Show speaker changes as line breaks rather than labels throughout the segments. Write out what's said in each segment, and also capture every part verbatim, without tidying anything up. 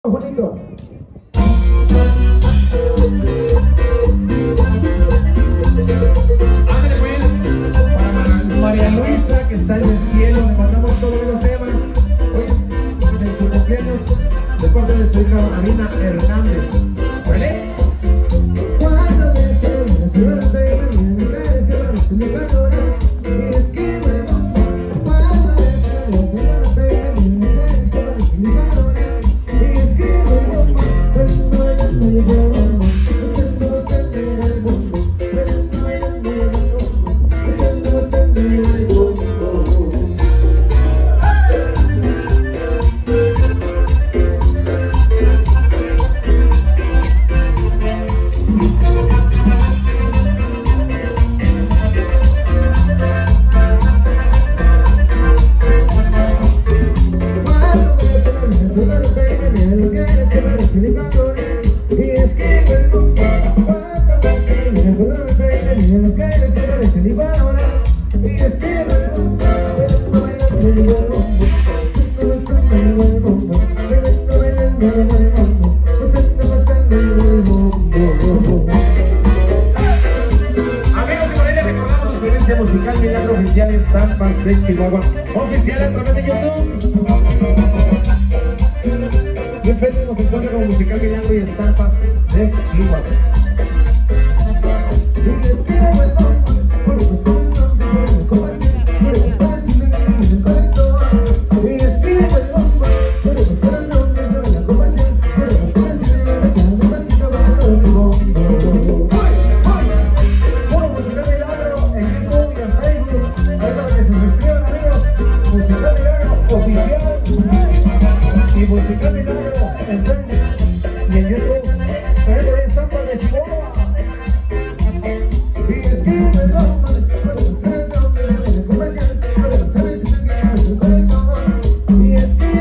Juanito. Ándale pues, para María Luisa que está en el cielo, le mandamos todos los temas. Hoy es en su cumpleaños de parte de su hija Marina Hernández. ¿Vale? Cuando me quedo, suerte y me mujeres que van a mi valor. Y es que me cuando me quedo, suerte y me mujeres que van a mi valor. Y es que me cuando ella me llevó, haciendo bastante en el mundo. Cuando ella me llevó, haciendo bastante en el mundo. Musical Milagro Oficial en Estampas de Chihuahua, oficial a través de YouTube. Y en Facebook nos encuentra como Musical Milagro y Estampas de Chihuahua. Y Musical Milagro en Facebook y en YouTube también por Estampas de Chihuahua. Y es que me lo y es que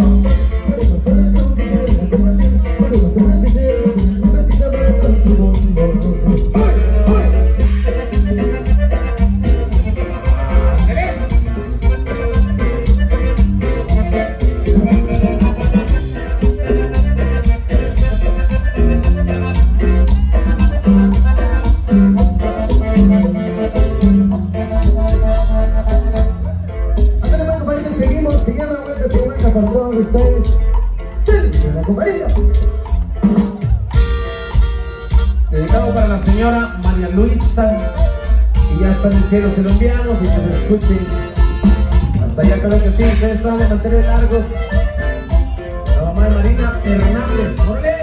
para todos ustedes, Selfie, la comparita. Dedicado para la señora María Luisa, que ya está en el cielo, se lo enviamos y que se escuche hasta allá, creo que sí, ustedes saben, mantener largos. La mamá de Marina Hernández, ¡órale!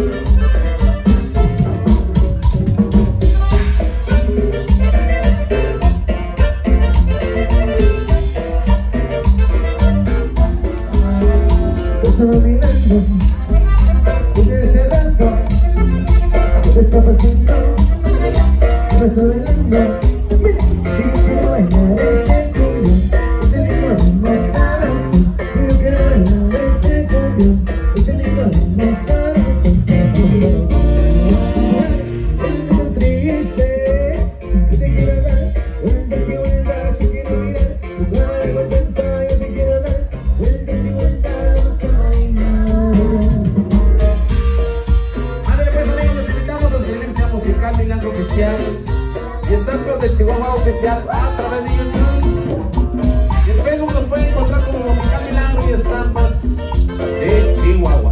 Estaba mirando, desde ese rato, ¿qué está pasando? Me está bailando, mira, y quiero bailar este cumbio, este licor me sabe así. Yo quiero bailar este cumbio, este licor me sabe así. Estoy tan triste, que te quiero dar, vueltas y vueltas, te quiero mirar, tu cara contenta, yo te quiero dar, vueltas y vueltas. Musical Milagro Oficial y Estampas de Chihuahua Oficial a través de YouTube. Y en Facebook nos pueden encontrar como Musical Milagro y Estampas de Chihuahua.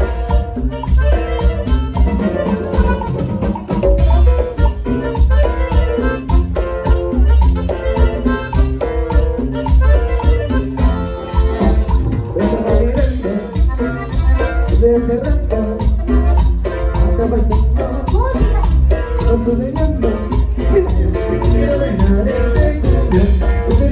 Desde rato hasta pasando. Estoy bailando, quiero bailar este cumbio, este